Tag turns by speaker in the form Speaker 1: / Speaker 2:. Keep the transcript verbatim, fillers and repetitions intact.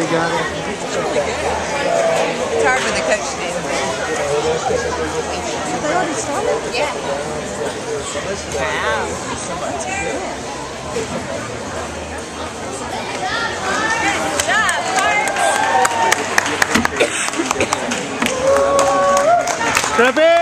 Speaker 1: got it.
Speaker 2: It's hard with the coach to do.
Speaker 3: They already started?
Speaker 2: Yeah. Wow. That's good. Good job,
Speaker 1: Step in!